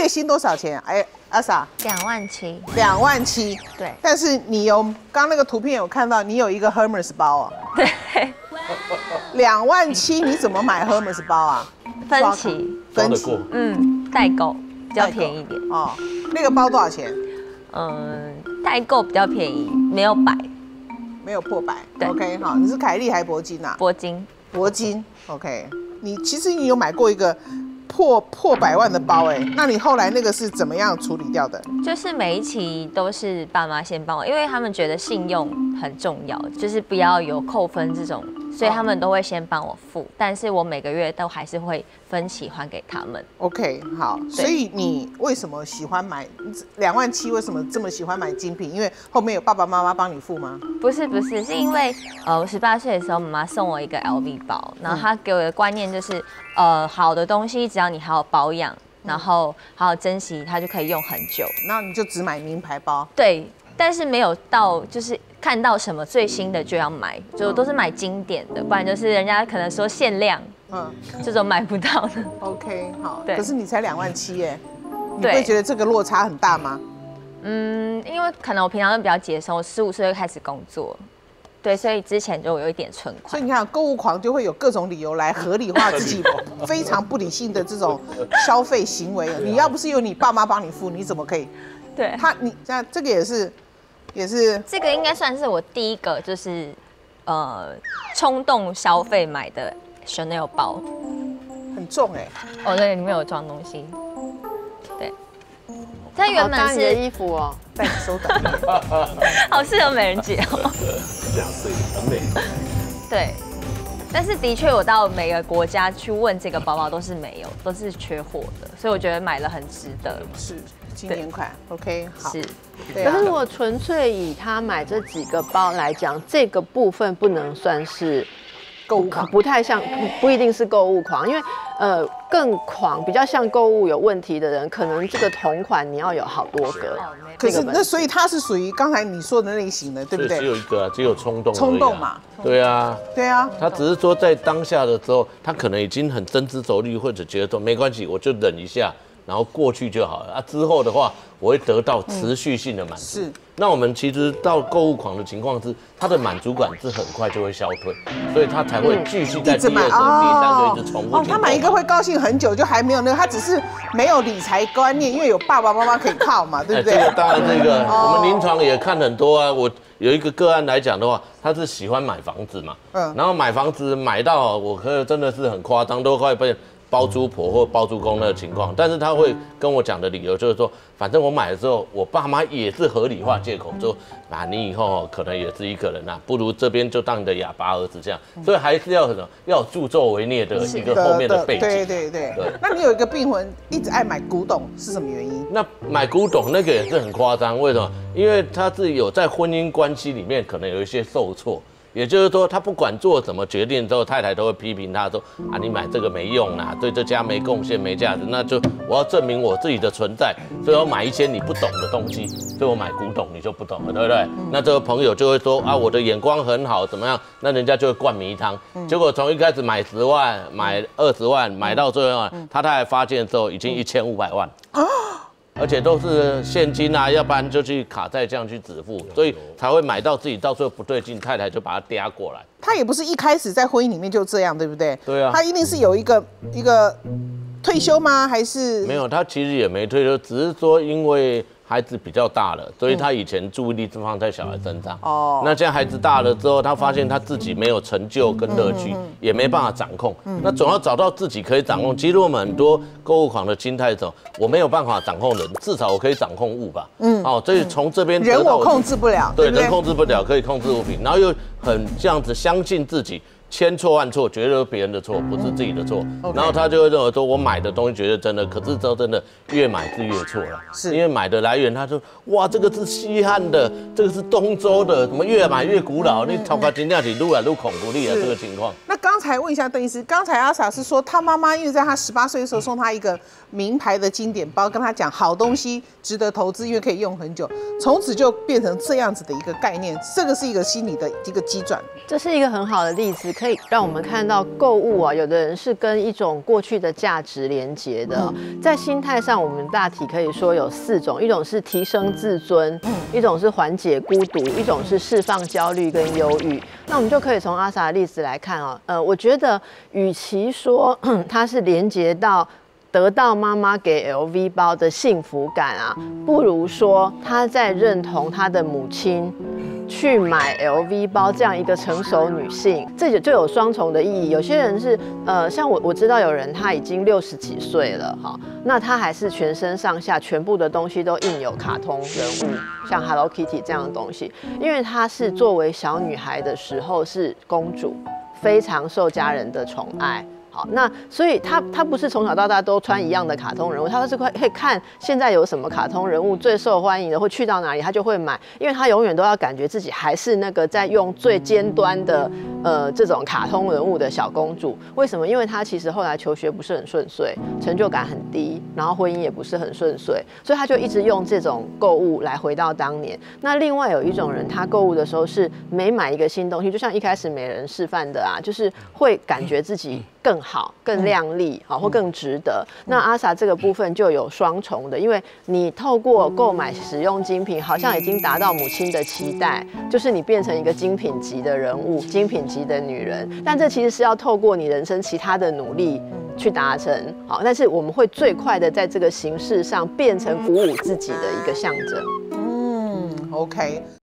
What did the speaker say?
月薪多少钱？哎，阿莎 27000。 27000。 对。 但是你有刚那个图片有看到，你有一个 Hermes 包啊。 对。 27000，你怎么买 Hermes 包啊？ 分期。 分期。 代购比较便宜一点。 哦，那个包多少钱？ 代购比较便宜，没有100， 没有破100。 对 OK， 好，你是凯利还是铂金啊？ 铂金。 铂金。OK， 其实你有买过一个破100万的包哎，那你后来那个是怎么样处理掉的？ 就是每一期都是爸妈先帮我，因为他们觉得信用很重要，就是不要有扣分这种，所以他们都会先帮我付，但是我每个月都还是会分期还给他们。 OK， 好，所以你为什么喜欢买27000？为什么这么喜欢买精品？因为后面有爸爸妈妈帮你付吗？ 不是，是因为我18岁的时候，妈妈送我一个 LV 包，然后她给我的观念就是，好的东西只要你好好保养，然后好好珍惜，它就可以用很久。 然后你就只买名牌包。 对，但是没有到就是看到什么最新的就要买，就都是买经典的，不然就是人家可能说限量，这种买不到的。 OK， 好， 对。 可是你才27000耶，你会觉得这个落差很大吗？ 因为可能我平常都比较节省，我15岁就开始工作。对，所以之前就有一点存款。 所以你看，购物狂就会有各种理由来合理化自己非常不理性的这种消费行为。你要不是有你爸妈帮你付，你怎么可以？ 对， 你像这个也是。 这个应该算是我第一个就是冲动消费买的 Chanel 包， 很重哎。 哦，对，里面有装东西。对。它原本是衣服哦， 带手袋， 好适合美人节哦。 这样对，很美。 对，但是的确我到每个国家去问这个包包都是没有，都是缺货的，所以我觉得买了很值得。 是经典款 ，OK， 好。 是。 可是如果纯粹以他买这几个包来讲，这个部分不能算是购物狂， 不太像，不一定是购物狂，因为更狂，比较像购物有问题的人，可能这个同款你要有好多个。 可是那所以它是属于刚才你说的类型的，对不对？ 只有一个啊，只有冲动。 冲动嘛。 对啊。 对啊。 他只是说在当下的时候，他可能已经很深思熟虑，或者觉得说没关系，我就忍一下。然后过去就好了啊，之后的话我会得到持续性的满足。是，那我们其实到购物狂的情况是，他的满足感是很快就会消退，所以他才会继续在第2个、第3个一直重复。 他买一个会高兴很久，就还没有那个，他只是没有理财观念，因为有爸爸妈妈可以靠嘛，对不对？ 这个当然，这个我们临床也看很多啊。我有一个个案来讲的话，他是喜欢买房子嘛，然后买房子买到我可真的是很夸张，都快被包租婆或包租公那个情况，但是他会跟我讲的理由就是说，反正我买了之后，我爸妈也是合理化借口，说啊，你以后可能也是一个人啊，不如这边就当你的哑巴儿子这样，所以还是要什么，要助纣为虐的一个后面的背景。 对。那你有一个病魂一直爱买古董，是什么原因？ 那买古董那个也是很夸张，为什么？因为他是有在婚姻关系里面可能有一些受挫。也就是说，他不管做什么决定之后，太太都会批评他说：“啊，你买这个没用啦，对这家没贡献、没价值。那就我要证明我自己的存在，所以我买一些你不懂的东西。所以我买古董，你就不懂了，对不对？那这个朋友就会说：啊，我的眼光很好，怎么样？那人家就会灌迷汤。结果从一开始买10万、买20万，买到最后，他太太发现之后，已经1500万。而且都是现金啊，要不然就去卡债这样去止付，所以才会买到自己到最后不对劲，太太就把他嗲过来。 他也不是一开始在婚姻里面就这样，对不对？ 对啊， 他一定是有一个退休吗？还是没有？他其实也没退休，只是说因为孩子比较大了，所以他以前注意力是放在小孩身上。哦，那现在孩子大了之后，他发现他自己没有成就跟乐趣，也没办法掌控。那总要找到自己可以掌控。其实我们很多购物狂的心态是什么？我没有办法掌控人，至少我可以掌控物吧。所以从这边人我控制不了， 对，人控制不了，可以控制物品，然后又很这样子相信自己。千错万错，觉得是别人的错，不是自己的错，然后他就会认为说，我买的东西觉得真的，可是之后真的越买是越错了，是因为买的来源，他说哇，这个是西汉的，这个是东周的，怎么越买越古老？你头发真正是愈来愈恐怖力啊，这个情况。 那那刚才问一下邓医师，刚才阿傻是说他妈妈因为在他18岁的时候送他一个名牌的经典包，跟他讲好东西值得投资，因为可以用很久，从此就变成这样子的一个概念，这个是一个心理的一个机转。 这是一个很好的例子，可以让我们看到购物啊，有的人是跟一种过去的价值连结的。在心态上，我们大体可以说有4种，一种是提升自尊，一种是缓解孤独，一种是释放焦虑跟忧郁。那我们就可以从阿 sa 的例子来看啊，我觉得与其说它是连结到得到妈妈给 LV 包的幸福感啊，不如说他在认同他的母亲去买 LV 包这样一个成熟女性，这就有双重的意义。有些人是像我知道有人他已经60几岁了哈，那他还是全身上下全部的东西都印有卡通人物，像 Hello Kitty 这样的东西，因为她是作为小女孩的时候是公主，非常受家人的宠爱。好，那所以他不是从小到大都穿一样的卡通人物，他是可以看现在有什么卡通人物最受欢迎的，或去到哪里他就会买，因为他永远都要感觉自己还是那个在用最尖端的这种卡通人物的小公主。为什么？因为他其实后来求学不是很顺遂，成就感很低，然后婚姻也不是很顺遂，所以他就一直用这种购物来回到当年。那另外有一种人，他购物的时候是每买一个新东西，就像一开始美人示范的啊，就是会感觉自己更好、更亮丽，好或更值得。那阿 sa 这个部分就有双重的，因为你透过购买使用精品，好像已经达到母亲的期待，就是你变成一个精品级的人物、精品级的女人。但这其实是要透过你人生其他的努力去达成。好，但是我们会最快的在这个形式上变成鼓舞自己的一个象征。 OK。